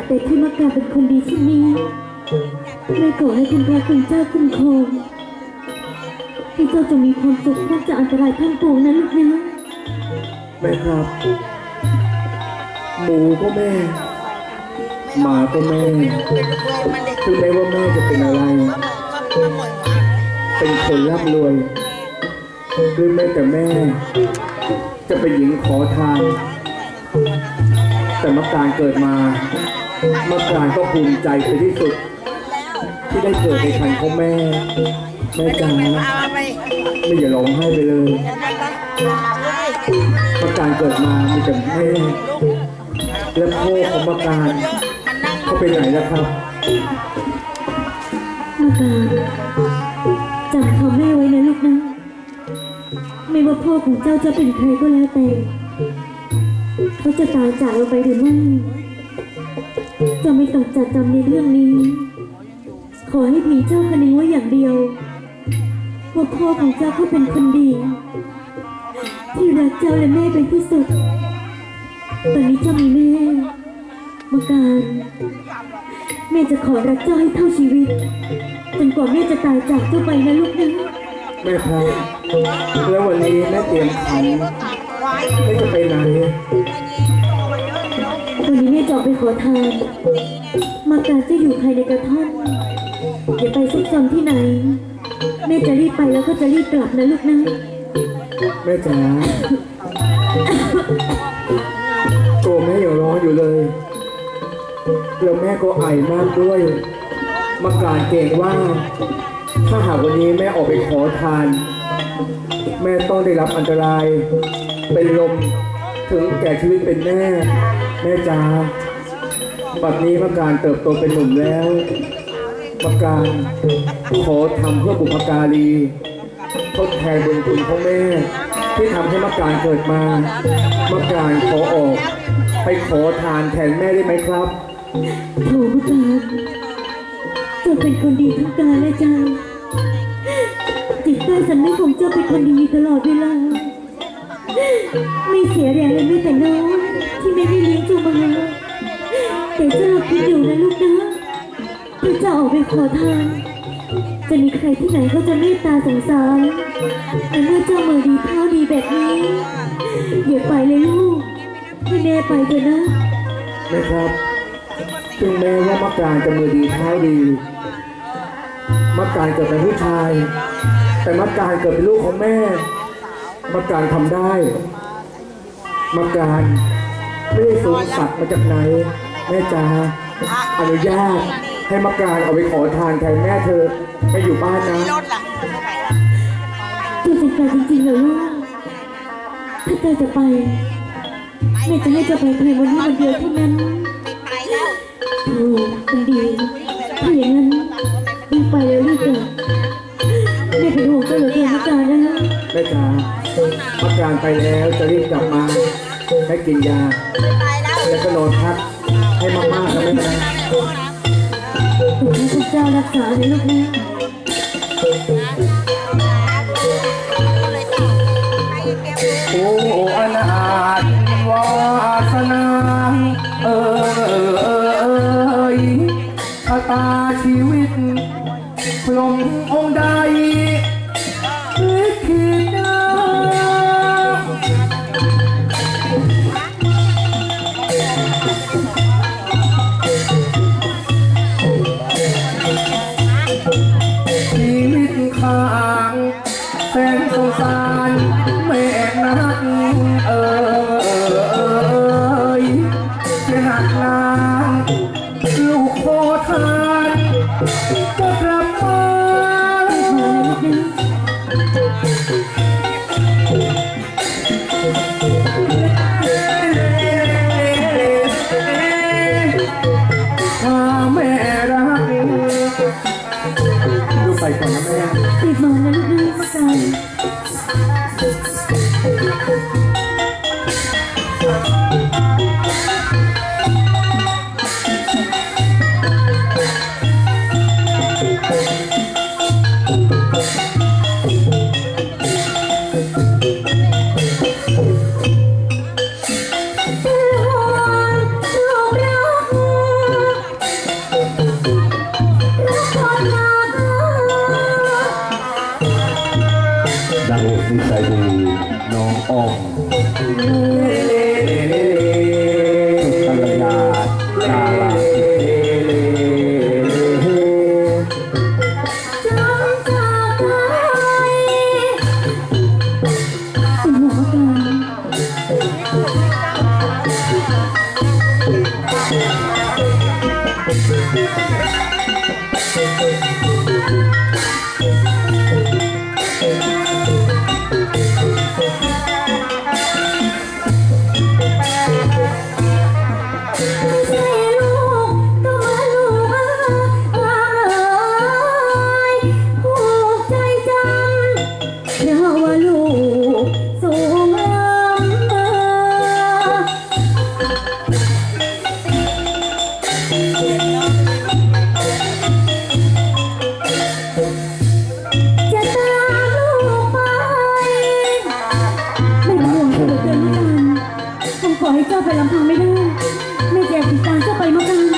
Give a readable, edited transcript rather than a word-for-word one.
แต่ที่มากราเป็นคนดีเช่นนี้ไม่ขอให้คุณพระคุณเจ้าคุ้มครองให้เจ้าจะมีความสุขพ้นจากอันตรายทั้งปวงนั้นลูกนะแม่ครับหมูก็แม่หมาก็แม่ถึงแม้ว่าแม่จะเป็นอะไรเป็นคนร่ำรวยหรือแม้แต่แม่จะเป็นหญิงขอทานแต่มะการเกิดมามะการก็ภูมิใจเป็นที่สุดที่ได้เกิดในครรภ์ของแม่จ๋าไม่อย่าร้องไห้ไปเลยมะการเกิดมามีแต่แม่และพ่อของมะการเขาไปไหนแล้วครับมะการจำคำแม่ไว้นะลูกนะไม่ว่าพ่อของเจ้าจะเป็นใครก็แล้วแต่เขาจะตายจากเราไปหรือไม่จะไม่ต้องจัดจำในเรื่องนี้ขอให้เพียงเจ้าคนนึงไว้อย่างเดียวว่าพ่อของเจ้าเขาเป็นคนดีที่รักเจ้าและแม่เป็นที่สุดตอนนี้เจ้ามีแม่มะการแม่จะขอรักเจ้าให้เท่าชีวิตจนกว่าแม่จะตายจากเจ้าไปนะลูกนะแม่ครับแล้ววันนี้แม่เตรียมขันแม่จะไปไหนวันนี้แม่จะไปขอทานมะการจะอยู่ภายในกระท่อมอย่าไปซุกซนที่ไหนแม่จะรีบไปแล้วก็จะรีบกลับนะลูกนะแม่จ๋าตัวแม่ยังร้อนอยู่เลยแล้วแม่ก็ไอมากด้วยมะการเกรงว่าถ้าหากวันนี้แม่ออกไปขอทานแม่ต้องได้รับอันตรายเป็นลมถึงแก่ชีวิตเป็นแม่จ๋าบัดนี้มะการเติบโตเป็นหนุ่มแล้วมะการขอทำเพื่อบุพการีทดแทนบุญคุณของแม่ที่ทำให้มะการเกิดมามะการขอออกไปขอทานแทนแม่ได้ไหมครับโถมะการเจ้าเป็นคนดีทั้งกายและใจจิตใต้สำนึกของเจ้าเป็นคนดีตลอดเวลาไม่เสียแรงเลยไม่แต่น้อยที่ไม่ได้เลี้ยงเจ้ามาแต่เจ้าคิดอยู่นะลูกนะถ้าเจ้าออกไปขอทานจะมีใครที่ไหนเขาจะเมตตาสงสารแต่เมื่อเจ้ามือดีเท้าดีแบบนี้อย่าไปเลยลูกให้แม่ไปเถอะนะแม่ครับถึงแม้ว่ามะการจะมือดีเท้าดีมะการเกิดเป็นผู้ชายแต่มะการเกิดเป็นลูกของแม่มะการทำได้มะการไม่ได้สูงสักมาจากไหนแม่จ๋าอนุญาตให้มะการเอาไปขอทานแทนแม่เธอไปอยู่บ้านนะเจ้าเป็นการจริงๆเหรอลูกถ้าเจ้าจะไปแม่จะให้เจ้าไปเพียงวันนี้วันเดียวเท่านั้นโอ้เป็นดีถ้าอย่างนั้นรีบไปแล้วรีบกลับแม่เป็นห่วงเจ้าเหลือเกินมะการนะแม่จ๋ามะการไปแล้วจะรีบกลับมาให้กินยาแล้วก็นอนพักให้มากๆนะแม่นะขอให้พระเจ้ารักษาในลูกนะโอ้อนาถวาสนาชะตาชีวิตพรหมองค์ใดคิดได้ชีวิตข้างแสนสงสารแม่นักจะหนักนานลูกโคทานก็กลับมาถ้าแม่รักลูกไปก่อนนะแม่ติดมานะลูกนะมะการนิสัยดีน้องอ้อมภรรยาดาราขอให้เจ้าไปลำพังไม่ได้ไม่อยากติดตามเจ้าไปมาก